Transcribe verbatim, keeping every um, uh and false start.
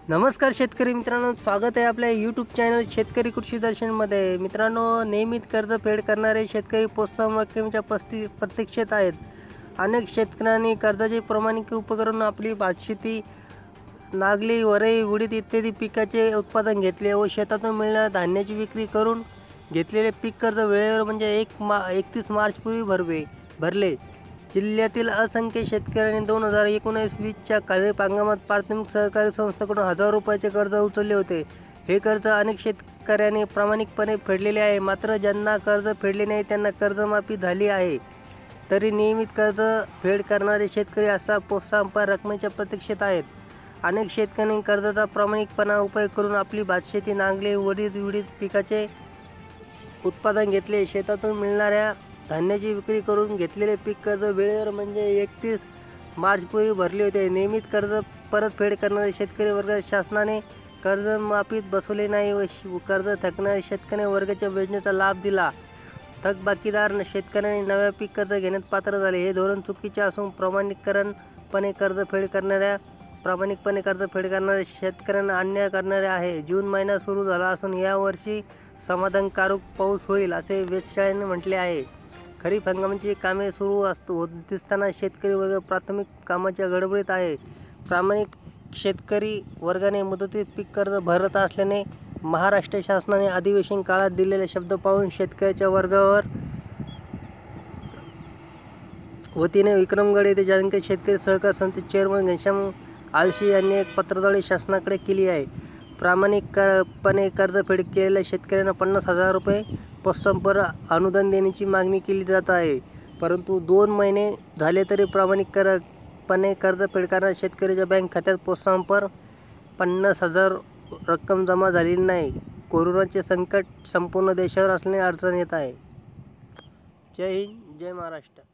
नमस्कार शेतकरी मित्रांनो, स्वागत आहे आपल्या यूट्यूब चॅनल शेतकरी कृषी दर्शनमध्ये. मित्रांनो, नियमित कर्ज फेड करणारे शेतकरी प्रोत्साहन रकमेच्या पस्ती प्रतीक्षेत आहेत. अनेक शेतकऱ्यांनी कर्जाचे प्रमाणित उपकरण आपली भातशेती, नागली, वरई, उडीद इत्यादी पिकाचे उत्पादन घेतले व शेतातून मिळणाऱ्या धान्याची विक्री करून घेतलेले पीक कर्ज वेळेवर म्हणजे एक मा एकतीस मार्चपूर्वी भरवे भरले. जिल्ह्यातील असंख्य शेतकऱ्यांनी दोन हजार एकोणीस वीसच्या खरीप हंगामात प्राथमिक सहकारी संस्थांकडून हजार रुपयाचे कर्ज उचलले होते. हे कर्ज अनेक शेतकऱ्यांनी प्रामाणिकपणे फेडलेले आहे. मात्र ज्यांना कर्ज फेडले नाही त्यांना कर्जमाफी झाली आहे. तरी नियमित कर्ज फेड करणारे शेतकरी असा प्रोत्साहनपर रकमेच्या प्रतीक्षेत आहेत. अनेक शेतकऱ्यांनी कर्जाचा प्रामाणिकपणा उपयोग करून आपली भातशेती, नांगले, उडीद उडीद पिकाचे उत्पादन घेतले. शेतातून मिळणाऱ्या धान्याची विक्री करून घेतलेले पीक कर्ज वेळेवर म्हणजे एकतीस मार्चपूर्वी भरले होते. नियमित कर्ज परतफेड करणारे शेतकरी वर्ग शासनाने कर्जमाफीत बसवले नाही व कर्ज थकणाऱ्या शेतकरी वर्गाच्या योजनेचा लाभ दिला. थकबाकीदार शेतकऱ्यांनी नव्या पीक कर्ज घेण्यात पात्र झाले. हे धोरण चुकीचे असून प्रामाणिकपणे कर्जफेड करणाऱ्या प्रामाणिकपणे कर्जफेड करणाऱ्या शेतकऱ्यांना अन्याय करणारे आहे. जून महिना सुरू झाला असून यावर्षी समाधानकारक पाऊस होईल असे वेधशाळेने म्हटले आहे. खरीप हंगामाची कामे सुरू होत दिसताना शेतकरी वर्ग प्राथमिक कामाच्या गडबडीत आहे. प्रामाणिक शेतकरी वर्गाने मुदतीत पीक कर्ज भरत असल्याने महाराष्ट्र शासनाने अधिवेशन काळात दिलेले शब्द पाळून शेतकऱ्याच्या वर्गावर वतीने विक्रमगड येथे जाणते शेतकरी सहकार संस्थेचे चेअरमन घनश्याम आळशी यांनी एक पत्राद्वारे शासनाकडे केली आहे. प्रामाणिकपणे कर्जफेड केलेल्या शेतकऱ्यांना पन्नास हजार रुपये प्रोत्साहनपर अनुदान देण्याची मागणी केली जात आहे. परंतु दोन महिने झाले तरी प्रामाणिकपणे कर्जफेड करणाऱ्या शेतकऱ्याच्या बँक खात्यात प्रोत्साहनपर पन्नास हजार रक्कम जमा झालेली नाही. कोरोनाचे संकट संपूर्ण देशावर असल्याने अडचण येत आहे. जय हिंद, जय महाराष्ट्र.